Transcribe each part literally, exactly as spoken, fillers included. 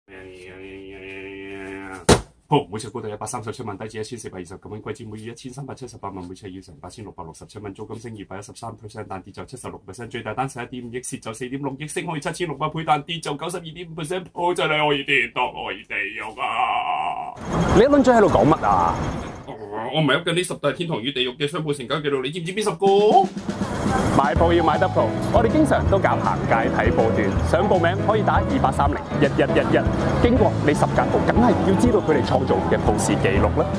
鋪每尺高達一百三十七萬，低至一千四百二十九蚊，貴至每月一千三百七十八萬，每尺要成八千六百六十七蚊，租金升二百一十三 percent， 但跌就七十六 percent， 最大單十一點五億，蝕就四點六億，升可以七千六百倍，但跌就九十二點五 percent， 鋪真係可以跌到可以地獄啊！ 你一輪嘴喺度講乜啊？ 我唔係噏緊呢十大天堂與地獄嘅商鋪成交記錄，你知唔知邊十個？ 買鋪要買得鋪，我哋經常都搞行街睇鋪段，想報名可以打二八三零一一一一。經過你十間鋪，梗係要知道佢哋創造嘅鋪市記錄啦。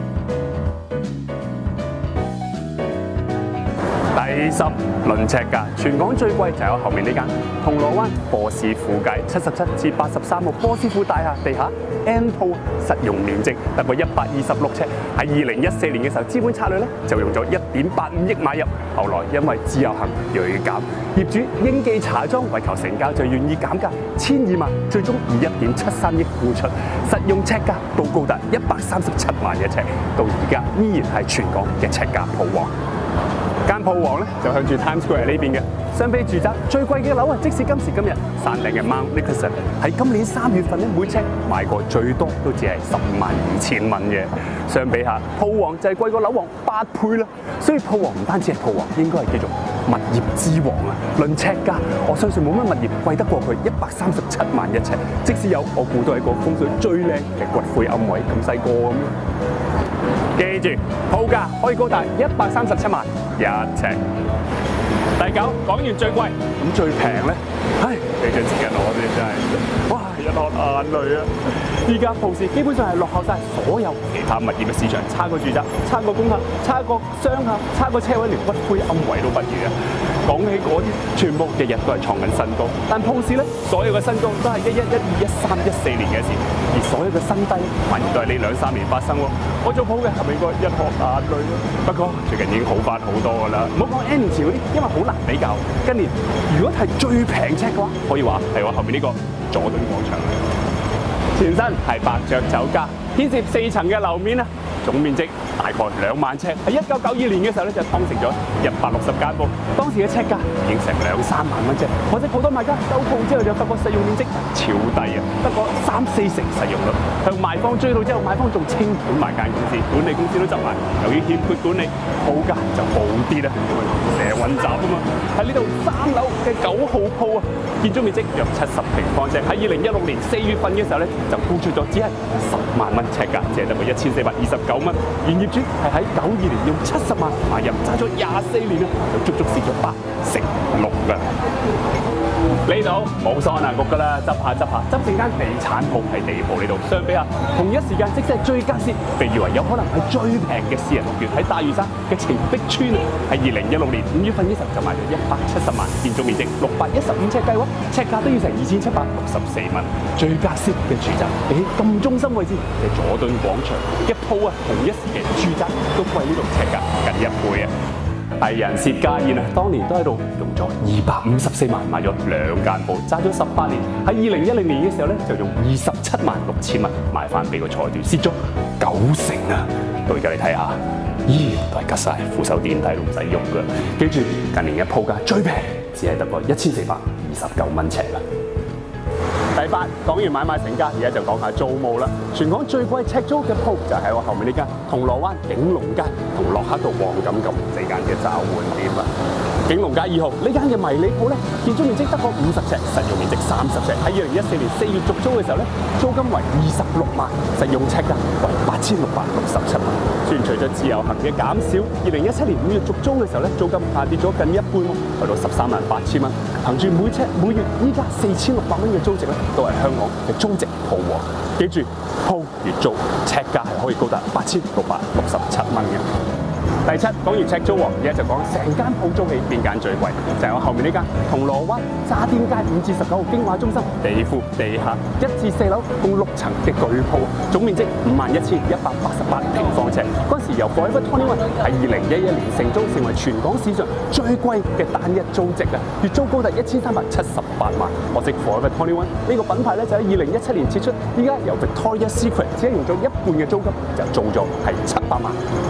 第十論尺價，全港最貴就係我後面呢間銅鑼灣波斯富街七十七至八十三號波斯富大廈地下 N 鋪，實用面積得個一百二十六尺。喺二零一四年嘅時候，資本策略咧就用咗一點八五億買入，後來因為自由行銳減，業主應記茶莊為求成交就願意減價千二萬，最終以一點七三億沽出，實用尺價都高達一百三十七萬一尺，到而家依然係全港嘅尺價鋪王。間鋪王咧就向住 Times Square 呢邊嘅，相比住宅最貴嘅樓啊，即使今時今日山頂嘅 Mount Nicholson 喺今年三月份咧每尺賣過最多都只係十五萬二千蚊嘅，相比下鋪王就係貴過樓王八倍啦。所以鋪王唔單止係鋪王，應該係叫做物業之王啊！論尺價，我相信冇乜物業貴得過佢一百三十七萬一尺，即使有，我估都係個風水最靚嘅骨灰龕位咁細個咁。記住，鋪價可以高達一百三十七萬一尺。第九講完最貴，咁最平咧，唉，俾張紙巾我哋真係，哇，一落眼淚啊！依家鋪市基本上係落後晒所有其他物業嘅市場，差過住宅，差過公廈，差過商廈，差過車位，連骨灰龕位都不如啊！講起嗰啲，全部日日都係創緊新高，但鋪市咧，所有嘅新高都係一一、一二、一三、一四年嘅事，而所有嘅新低反而都係呢兩三年發生喎。我做鋪嘅係咪應該一殼眼淚咧？不過最近已經好翻好多㗎啦，唔好講 N 年前嗰啲，因為好難比較。今年如果係最平尺嘅話，可以話係我後面呢個佐敦廣場。前身係伯爵酒家，牽涉四層嘅樓面啊，總面積大概兩萬尺。喺一九九二年嘅時候咧，就劏成咗一百六十間鋪，當時嘅尺價已經成兩三萬蚊啫。可惜好多買家收鋪之後就發覺實用面積超低啊，得個三四成實用率。向賣方追到之後，賣方仲清盤埋間公司，管理公司都執埋。由於欠缺管理，鋪價就暴跌啦，因為成日混雜啊嘛。喺呢度三樓嘅九號鋪啊，建築面積約七十平方尺。喺二零一六年四月份嘅時候咧，就沽出咗，只係十萬蚊尺價，只係得個一千四百二十九蚊。現業主係喺九二年用七十萬買入，揸咗廿四年啊，就足足蝕咗八成六㗎。呢度冇桑拿局㗎啦，執下執下，執成間地產鋪喺地鋪呢度。相比下，同一時間即使係最佳蝕，被譽為有可能係最平嘅私人屋苑喺大嶼山嘅澄碧邨啊，喺二零一六年五月份嘅時候就賣咗一百七十萬，建築面積六百一十五尺計喎，尺價都要成二千七百六十四蚊。最佳蝕嘅住宅，比起咁中心位置嘅佐敦廣場嘅鋪啊，同一時期住宅都貴呢度尺價近一倍啊！藝人薛家燕啊，當年都喺度用咗二百五十四萬買咗兩間鋪，揸咗十八年。喺二零一零年嘅時候咧，就用二十七萬六千蚊賣翻俾個財團，蝕咗九成啊！到而家你睇下，依然都係吉晒，扶手電梯都唔使喐噶。記住，近年嘅鋪價最平只係得個一千四百二十九蚊尺啦。第八講完買賣成家，而家就講下租務啦。全港最貴尺租嘅鋪就喺我後面呢間銅鑼灣景隆街同駱克道黃錦錦四間嘅找換店啦。景隆街二號呢間嘅迷你鋪咧，建築面積得個五十尺，實用面積三十尺。喺二零一四年四月續租嘅時候咧，租金為二十六萬，實用尺價為八千六百六十七蚊。雖然隨着自由行嘅減少，二零一七年五月續租嘅時候咧，租金下跌咗近一半喎，去到十三萬八千蚊。憑住每尺每月依家四千六百蚊嘅租值咧，都係香港嘅租值鋪王。記住，鋪月租尺價係可以高達八千六百六十七蚊嘅。第七講完尺租王，而家就講成間鋪租起邊間最貴，就係我後面呢間銅鑼灣渣甸街五至十九號京華中心地庫地下一至四樓共六層嘅巨鋪，總面積五萬一千一百八十八平方尺。嗰時由 Forever 二十一喺二零一一年承租，成為全港市場最貴嘅單一租值啊！月租高達一千三百七十八萬。可惜 Forever 二十一呢個品牌咧就喺二零一七年撤出，依家由 Victoria's Secret 只係用咗一半嘅租金就做咗係七百萬。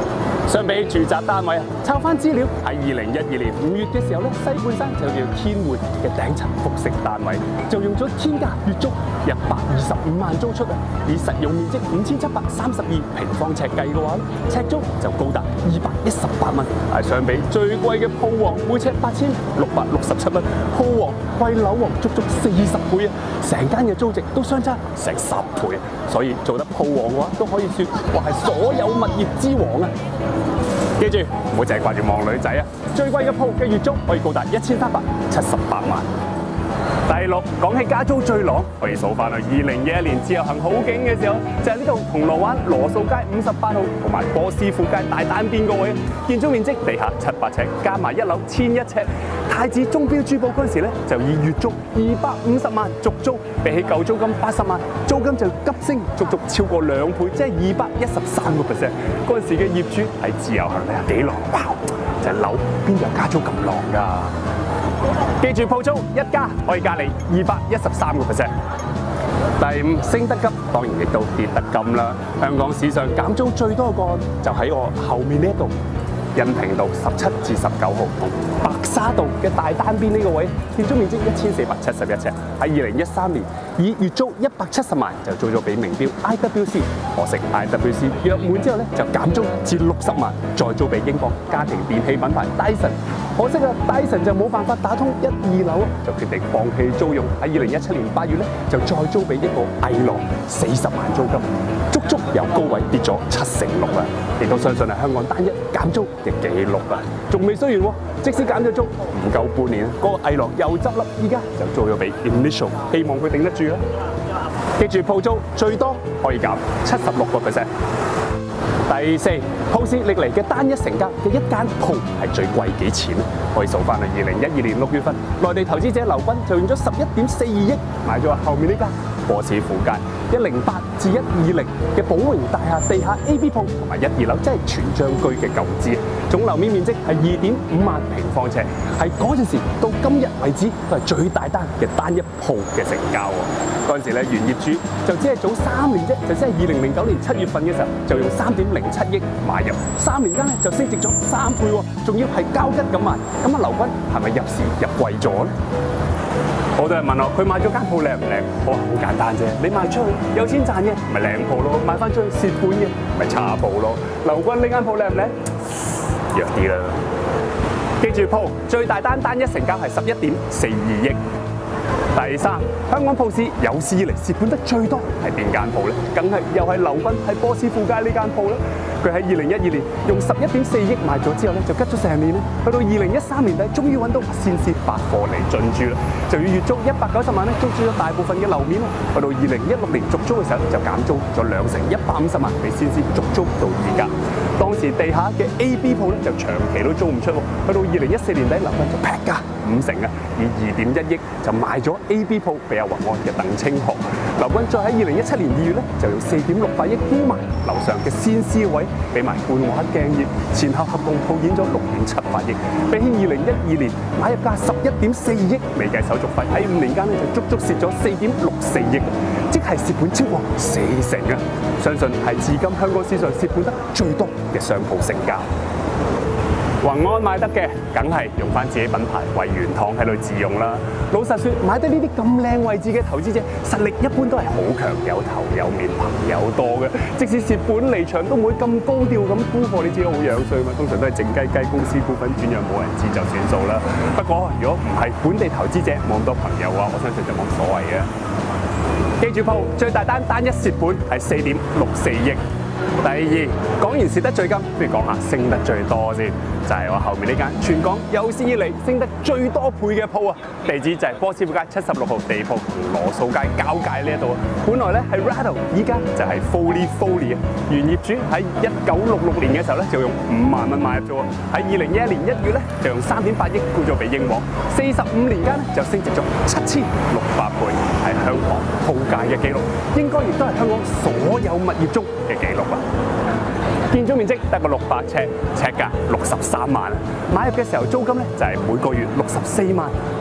相比住宅單位啊，抄翻資料喺二零一二年五月嘅時候咧，西半山就叫天匯嘅頂層複式單位，就用咗天價月租一百二十五萬租出啊！以實用面積五千七百三十二平方尺計嘅話，尺租就高達二百一十八蚊。係相比最貴嘅鋪王，每尺八千六百六十七蚊，鋪王貴樓王足足四十倍啊！成間嘅租值都相差成十倍啊！所以做得鋪王嘅話，都可以說話係所有物業之王啊！記住，唔好淨係掛住望女仔啊！最貴嘅鋪嘅月租可以高達一千三百七十八萬。第六，講起加租最狼，可以數翻去二零一一年自由行好景嘅時候，就係呢度銅鑼灣羅素街五十八號同埋波斯富街大單邊個位，建築面積地下七百尺，加埋一樓千一尺。太子鐘錶珠寶嗰陣時咧，就以月租二百五十萬續租，比起舊租金八十萬，租金就急升足足超過兩倍，即係二百一十三個 percent。嗰陣時嘅業主係自由行你係幾狼？哇！就係樓邊有加租咁狼㗎？記住鋪租一加可以加你二百一十三個 percent。第五，升得急，當然亦都跌得急啦。香港史上減租最多個案就喺我後面呢一度。恩平道十七至十九號同白沙道嘅大單邊呢個位，建築面積一千四百七十一尺，喺二零一三年以月租一百七十萬就租咗俾名錶 I W C， 可惜 I W C 約滿之後咧就減租至六十萬，再租俾英國家庭電器品牌 Dyson。可惜啊 Dyson 就冇辦法打通一二樓，就決定放棄租用。喺二零一七年八月咧就再租俾一個藝廊四十萬租金，足足由高位跌咗七成六啊！亦都相信係香港單一減租嘅紀錄啊！仲未衰完喎，即使減咗租唔夠半年，嗰、那個藝廊又執笠，依家就租咗俾 Initial， 希望佢頂得住啦。記住鋪租最多可以減七十六個 percent。第四，鋪市歷嚟嘅單一成交嘅一間鋪係最貴幾錢咧？可以數翻去二零一二年六月份，內地投資者劉軍就用咗十一點四二億買咗後面呢間波斯富街一零八至一二零嘅寶榮大廈地下 A B 鋪同埋一二樓，即係全張居嘅舊址，總樓面面積係二點五萬平方尺，係嗰陣時到今日為止都係最大單嘅單一鋪嘅成交喎。嗰陣時咧，原業主就只係早三年啫，就即係二零零九年七月份嘅時候，就用三點零七億買入，三年間咧就升值咗三倍喎，仲要係交吉咁賣。咁啊，劉軍係咪入市入貴咗咧？好多人問我，佢買咗間鋪靚唔靚？我話好簡單啫，你賣出去有錢賺嘅，咪靚鋪咯；賣翻出去蝕本嘅，咪差鋪咯。劉軍呢間鋪靚唔靚？弱啲啦。記住鋪最大單單一成交係十一點四二億。第三，香港鋪市有史以嚟蝕本得最多係邊間鋪咧？梗係又係劉軍喺波斯富街呢間鋪啦。佢喺二零一二年用十一點四億賣咗之後咧，就吉咗成年咧。去到二零一三年底，終於揾到先施百貨嚟進駐啦，就要月租一百九十萬咧，租住咗大部分嘅樓面啦。去到二零一六年續租嘅時候，就減租咗兩成一百五十萬俾先施續租到而家。當時地下嘅 A B 鋪咧就長期都租唔出喎。去到二零一四年底，劉軍就劈價五成啊，以二點一億就賣咗 A B 鋪俾阿宏安嘅鄧清河。劉軍再喺二零一七年二月咧，就用四點六八億沽埋樓上嘅先施位，俾埋冠華鏡業，前後合共套現咗六點七八億，比起二零一二年買入價十一點四二億，未計手續費，喺五年間咧就足足蝕咗四點六四億，即係蝕本超過四成啊！相信係至今香港史上蝕本得最多嘅商鋪成交。宏安買得嘅，梗係用翻自己品牌為原廠喺度自用啦。老實說，買得呢啲咁靚位置嘅投資者，實力一般都係好強，有頭有面，朋友多嘅。即使蝕本離場，都唔會咁高調咁沽貨，你知好樣衰嘛？通常都係靜雞雞公司股份轉讓，冇人知就算數啦。不過如果唔係本地投資者，冇咁多朋友嘅話，我相信就冇所謂嘅。記住鋪最大單單一蝕本係四點六四億。第二，講完蝕得最金，不如講下升得最多先，就係、是、我後面呢間全港有史以嚟升得最多倍嘅鋪啊！地址就係波斯富街七十六號地鋪同羅素街交界呢一度啊！本來咧係 Rado， 依家就係 Foley Foley 啊！原業主喺一九六六年嘅時候咧就用五萬蚊買入咗喎，喺二零一一年一月咧就用三點八億沽咗俾英皇，四十五年間咧就升值咗七千六百倍，係香港鋪價嘅紀錄，應該亦都係香港所有物業中嘅紀錄。建築面積得個六百尺，尺價六十三萬啊！買入嘅時候租金咧就係每個月六十四萬，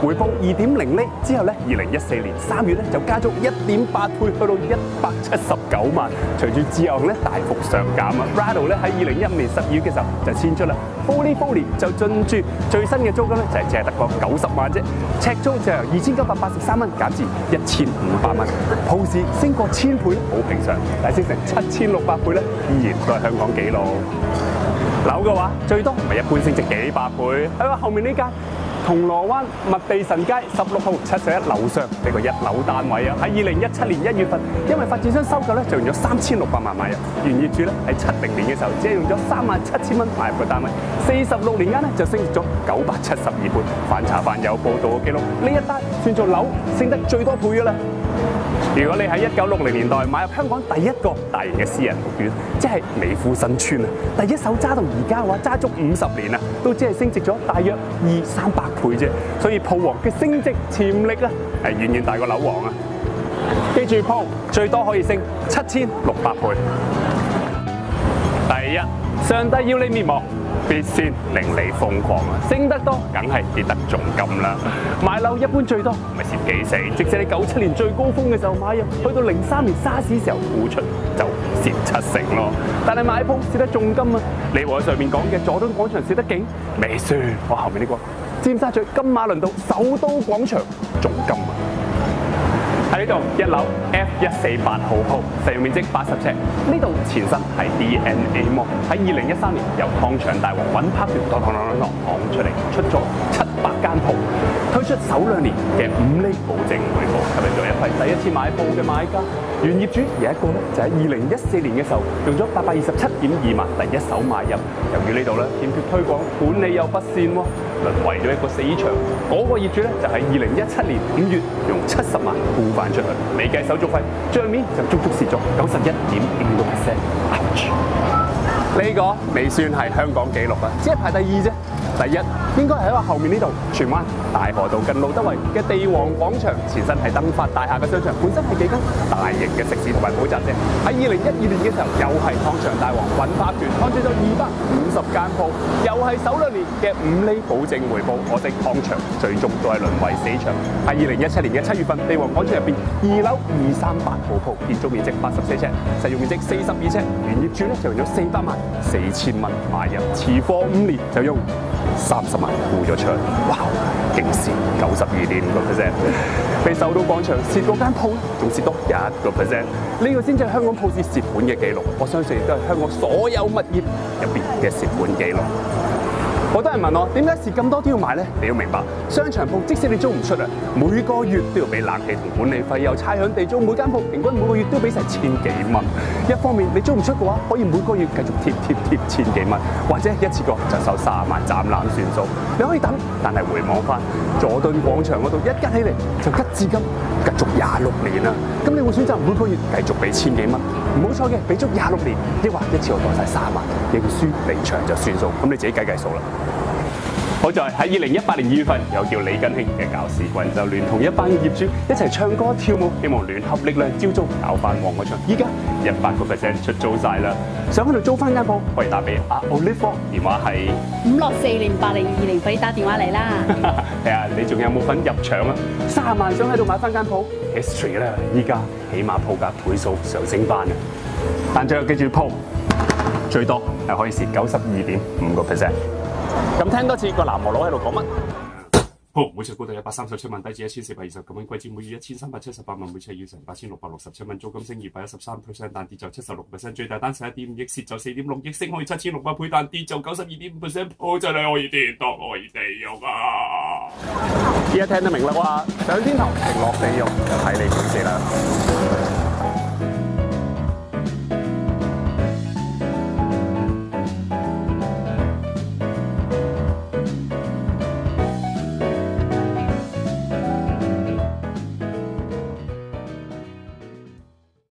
回報二點零厘之後咧，二零一四年三月咧就加足一點八倍，去到一百七十九萬。隨住自由行咧大幅上減啊 ，Rado 咧喺二零一五年十二月嘅時候就遷出啦 ，Folly Folly 就進駐，最新嘅租金咧就係淨係得個九十萬啫，尺租就由二千九百八十三蚊減至一千五百蚊，鋪市升過千倍好平常，但係升成七千六百倍咧，依然都係香港紀錄。樓嘅話，最多唔係一般升值幾百倍，喺我後面呢間銅鑼灣麥地臣街十六號七十一樓上呢個一樓單位啊，喺二零一七年一月份，因為發展商收購咧，就用咗三千六百萬買入，原業主咧喺七零年嘅時候，只係用咗三萬七千蚊買入個單位，四十六年間咧就升值咗九百七十二倍，反查翻有報道嘅記錄，呢一單算做樓升得最多倍噶啦。如果你喺一九六零年代買入香港第一個大型嘅私人屋苑，即係美孚新村啊，第一手揸到而家嘅話，揸足五十年啊，都只係升值咗大約二三百倍啫。所以鋪王嘅升值潛力啊，係遠遠大過樓王啊！記住鋪最多可以升七千六百倍。第一，上帝要你滅亡，必先令你瘋狂啊！升得多，梗係跌得仲甘啦。買樓一般最多咪蝕幾成，即使你九七年最高峰嘅時候買入，去到零三年沙士時候沽出就蝕七成咯。但係買鋪蝕得仲甘啊！你和上面講嘅佐敦廣場蝕得勁，未算我後面呢個尖沙咀金馬倫道首都廣場仲甘啊！喺呢度一樓 F 一四八號鋪，實用面積八十尺。呢度前身係 D N A Mall， 喺二零一三年由湯場大王揾拍團當當當當當出嚟，出咗七百間鋪，推出首兩年嘅五厘保證回報，吸引咗一批第一次買鋪嘅買家。原業主有一個咧，就喺二零一四年嘅時候用咗八百二十七點二萬第一手買入，由於呢度咧欠缺推廣，管理又不善喎，淪為咗一個死場。嗰、那個業主咧就喺二零一七年五月用七十萬沽翻出去，未計手續費，帳面就足足蝕咗九十一點五個 percent。呢個未算係香港紀錄啊，只係排第二啫。第一應該係喺我後面呢度荃灣大河道近路德圍嘅地王廣場，前身係登發大廈嘅商場，本身係幾間大型嘅食肆同埋補習社。喺二零一二年嘅時候，又係湯場大王揾拍團開出咗二百五十間鋪，又係首兩年嘅五厘保證回報。可惜湯場最終都係淪為死場。喺二零一七年嘅七月份，地王廣場入邊二樓二三八號鋪，建築面積八十四尺，實用面積四十二尺，原業主咧就用咗四百萬四千蚊買入，持貨五年就用三十萬沽咗出去，哇！勁蝕九十二點五個 percent， 被受到廣場蝕嗰間鋪仲蝕多一個 percent， 呢個先至係香港鋪市蝕本嘅記錄。我相信亦都係香港所有物業入邊嘅蝕本記錄。好多人問我點解蝕咁多都要買咧？你要明白，商場鋪即使你租唔出啊，每個月都要俾冷氣同管理費，又差餉地租，每間鋪平均每個月都要俾成千幾蚊。一方面你租唔出嘅話，可以每個月繼續貼貼貼千幾蚊，或者一次過就收三十萬斬纜算數。你可以等，但係回望翻佐敦廣場嗰度一吉起嚟就吉至今，吉足廿六年啦。咁你會選擇每個月繼續俾千幾蚊？唔好彩嘅，俾足廿六年，抑或一次過袋晒三萬，認輸離場就算數。咁你自己計計數啦。好在喺二零一八年二月份，有叫李根興嘅搞事棍就聯同一班業主一齊唱歌跳舞，希望聯合力量招租搞翻旺嗰場。依家一百個 percent 出租晒啦，想喺度租翻間鋪，可以打俾阿 Oliver， 電話係五六四零八零二零，快啲打電話嚟啦！ 睇下你仲有冇份入場啊？三十萬想喺度買翻間鋪 ，history 啦！依家起碼鋪價倍數上升翻啊！但最後記住鋪最多係可以蝕九十二點五個 percent。咁聽多次個南無佬喺度講乜？ 鋪每尺高達一百三十七萬，低至一千四百二十九蚊，貴至每月一千三百七十八萬，每尺要成八千六百六十七蚊，租金升二百一十三 percent， 但跌就七十六 percent， 最大單十一點五億，蝕就四點六億，升可以七千六百倍，但跌就九十二點五 percent， 鋪真係可以天堂可以地獄啊！ 依家聽得明啦啩？上天堂定落地獄就睇你本事啦。